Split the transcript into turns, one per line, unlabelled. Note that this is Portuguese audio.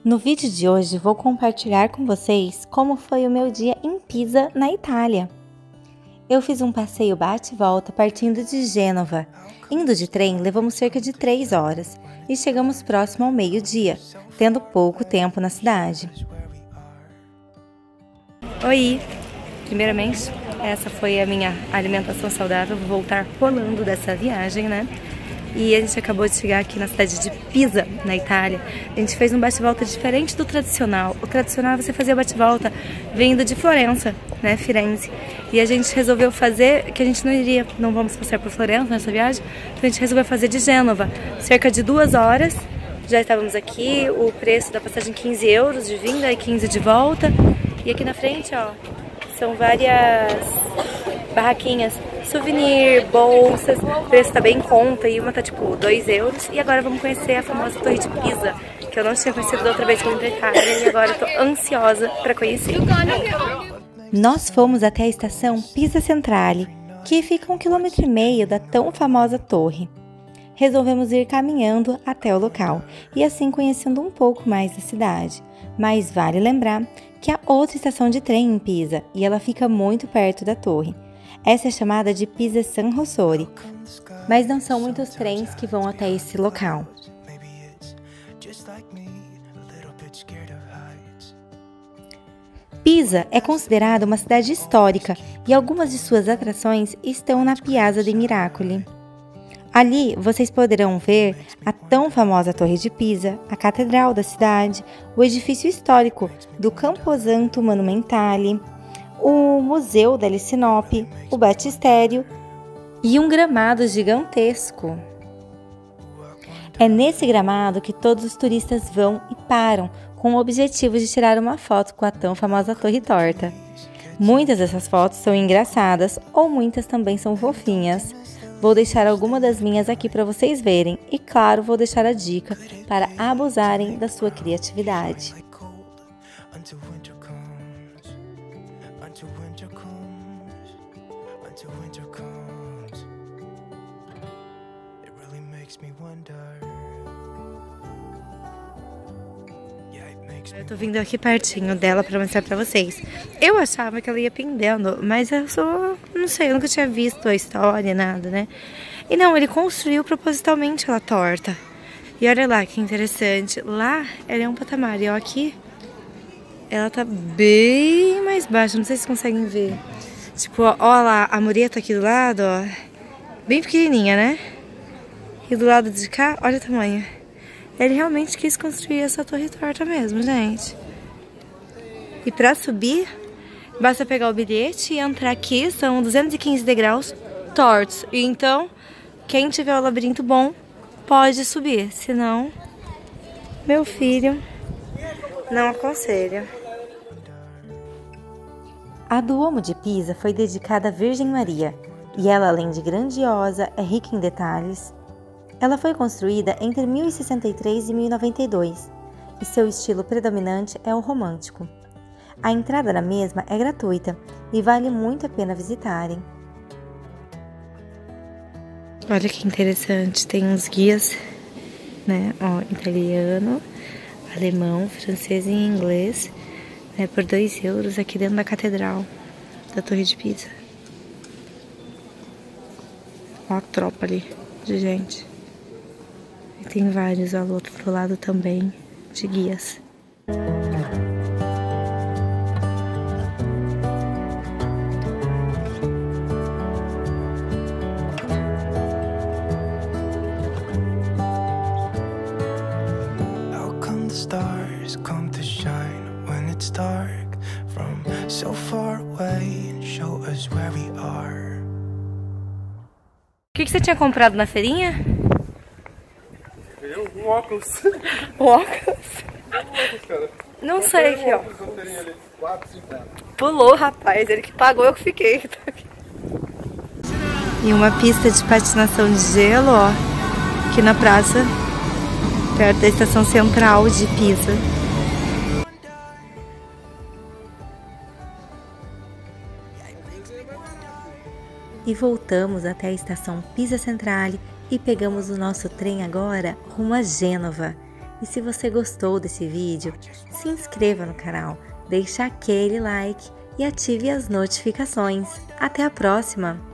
No vídeo de hoje vou compartilhar com vocês como foi o meu dia em Pisa, na Itália. Eu fiz um passeio bate e volta partindo de Gênova. Indo de trem, levamos cerca de 3 horas e chegamos próximo ao meio-dia, tendo pouco tempo na cidade. Oi! Primeiramente, essa foi a minha alimentação saudável, vou voltar rolando dessa viagem, né? E a gente acabou de chegar aqui na cidade de Pisa, na Itália. A gente fez um bate-volta diferente do tradicional. O tradicional é você fazer o bate-volta vindo de Florença, né, Firenze. E a gente resolveu fazer, que a gente não vamos passar por Florença nessa viagem, então a gente resolveu fazer de Gênova. Cerca de 2 horas, já estávamos aqui, o preço da passagem 15 euros de vinda e 15 de volta. E aqui na frente, ó, são várias barraquinhas, souvenir, bolsas, o preço tá bem em conta e uma tá tipo 2 euros. E agora vamos conhecer a famosa Torre de Pisa, que eu não tinha conhecido da outra vez que eu vim pra Itália e agora eu tô ansiosa pra conhecer. Nós fomos até a estação Pisa Centrale, que fica a 1,5 km da tão famosa torre. Resolvemos ir caminhando até o local e assim conhecendo um pouco mais da cidade. Mas vale lembrar que há outra estação de trem em Pisa e ela fica muito perto da torre. Essa é chamada de Pisa San Rossore, mas não são muitos trens que vão até esse local. Pisa é considerada uma cidade histórica e algumas de suas atrações estão na Piazza dei Miracoli. Ali vocês poderão ver a tão famosa Torre de Pisa, a Catedral da cidade, o edifício histórico do Camposanto Monumentale, o Museu delle Sinopi, o Batistério e um gramado gigantesco. É nesse gramado que todos os turistas vão e param com o objetivo de tirar uma foto com a tão famosa Torre Torta. Muitas dessas fotos são engraçadas ou muitas também são fofinhas. Vou deixar alguma das minhas aqui para vocês verem e, claro, vou deixar a dica para abusarem da sua criatividade. Eu tô vindo aqui pertinho dela pra mostrar pra vocês. Eu achava que ela ia pendendo, mas eu não sei, eu nunca tinha visto a história, nada, né? E não, ele construiu propositalmente ela torta. E olha lá que interessante, lá ela é um patamar, e ó, aqui ela tá bem mais baixa, não sei se vocês conseguem ver. Tipo, ó lá, a mureta aqui do lado, ó, bem pequenininha, né? E do lado de cá, olha o tamanho. Ele realmente quis construir essa torre torta mesmo, gente. E pra subir, basta pegar o bilhete e entrar aqui. São 215 degraus tortos. E então, quem tiver o labirinto bom, pode subir. Senão, meu filho, não aconselho. A Duomo de Pisa foi dedicada à Virgem Maria. E ela, além de grandiosa, é rica em detalhes. Ela foi construída entre 1063 e 1092 e seu estilo predominante é o romântico. A entrada na mesma é gratuita e vale muito a pena visitarem. Olha que interessante, tem uns guias, né? Ó, italiano, alemão, francês e inglês, né? Por 2 euros aqui dentro da catedral da Torre de Pisa. Ó a tropa ali de gente. Tem vários ao outro lado também, de guias.
How come the stars come to shine when it's dark from so far away and show us where we are?
O que você tinha comprado na feirinha?
Um óculos.
Um óculos?
Cara.
Não sei aqui, ó.
R$4,50.
Pulou, rapaz. Ele que pagou, eu que fiquei. E uma pista de patinação de gelo, ó. Aqui na praça, perto da estação central de Pisa. E voltamos até a estação Pisa Centrale e pegamos o nosso trem agora rumo a Gênova. E se você gostou desse vídeo, se inscreva no canal, deixe aquele like e ative as notificações. Até a próxima!